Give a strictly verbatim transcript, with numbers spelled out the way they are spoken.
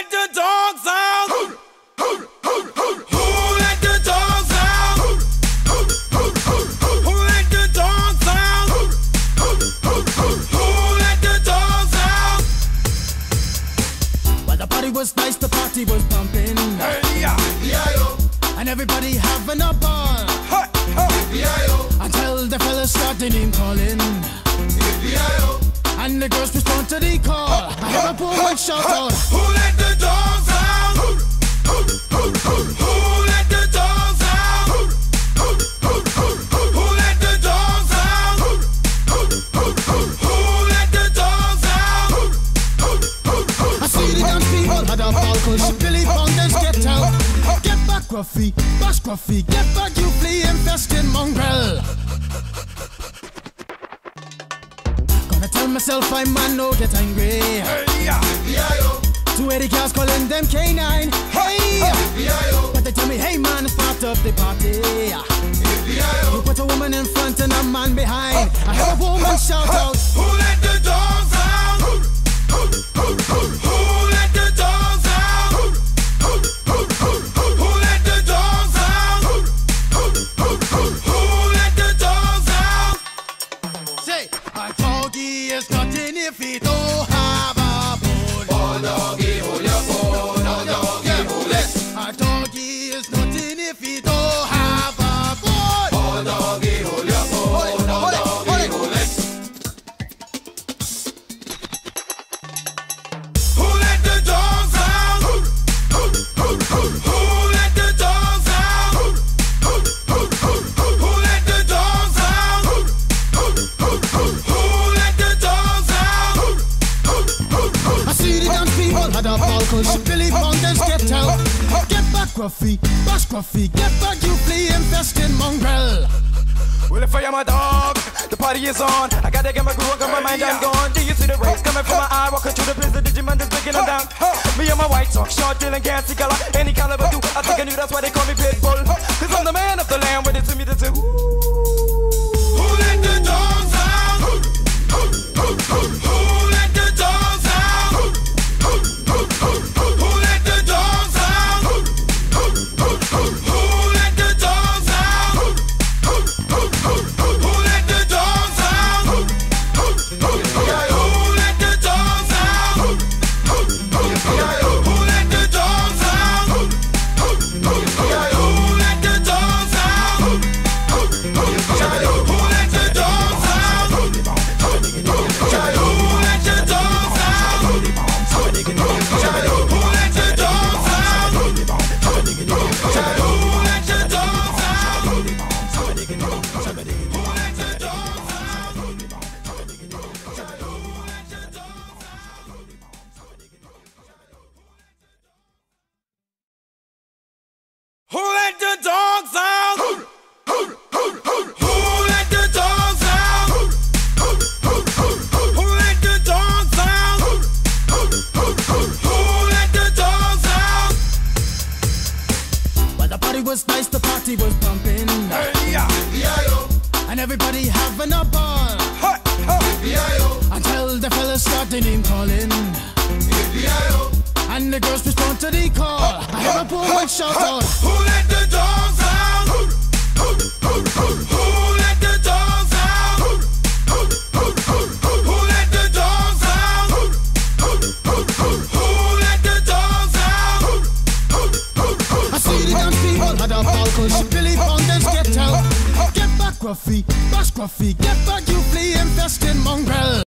let the dogs out? Who let the dogs out? Who let the dogs out? Who let the dogs out? Well, the party was nice, the party was pumping, Hey, yeah. and everybody having a ball. Hey, hey. Until the fellas started name calling, and the girls respond to the call. I hear a woman shout out, Who let the dogs out? Who let the dogs out? Who let the dogs out? Who let the dogs out? I see the dance people had a ball, cause she Billy Fountains get out. Get back, Gruffy, bash Gruffy, get back, you flea infested mongrel. Gonna tell myself I'm man, no get angry. Hey, yeah. Two eighty cars calling them K nine. Hey! But they tell me, hey man, it's part of the party. You put a woman in front and a man behind. I heard a woman shout out, Who let the dogs out? Who let the dogs out? Who let the dogs out? Who let the dogs out? say, a doggy is nothing if he don't have a bone. Oh, doggy, hold your bone. Oh, doggy, hold it. A doggy is nothing if he don't have a bone. Oh, doggy, hold your bone. Oh, doggy, hold it. Who let the dogs out? Who let the dogs out? Who let the dogs out? Who let the dogs out? I see the dance people had a ball, cause she Billy Fountains get out. Get back, Gruffy, bash Gruffy, get back, you flea infested mongrel. Well, if I am a dog, the party is on. I gotta get my groove on, got my mind, I'm gone. Do you see the rays coming from my eye? Walking through the place, the Digimon is breaking them down. Me and my white talk, short, deal, and gassy color. Any caliber do, I think I knew that's why they call me Pitbull. Cause I'm the man of the land, with it to me to say, ooh. Who let the dogs out? Who let the dogs out? Who let the dogs out? Who let the dogs out? Who let the dogs out? Who let the dogs out? Who let the dogs out? Who let the dogs out? Who let the dogs out? Who let the dogs out? Who let the dogs out? Who let the dogs out? Who let the dogs out? Who let the dogs out? Who let the dogs out? Who let the dogs out? Who let the dogs out? Who let the dogs out? Who let the dogs out? Well, the party was nice, the party was pumping, Hey, yeah. and everybody having a ball. Hey, hey. Until the fellas started name calling, and the girls respond to the call. I hear a woman shout out, Who let the dogs out? Who let the dogs out? Who let the dogs out? Who let the dogs out? I see the dance people had a ball, cause she Billy Fountains get out. Get back, Gruffy, bash Gruffy, get back, you flea infested mongrel.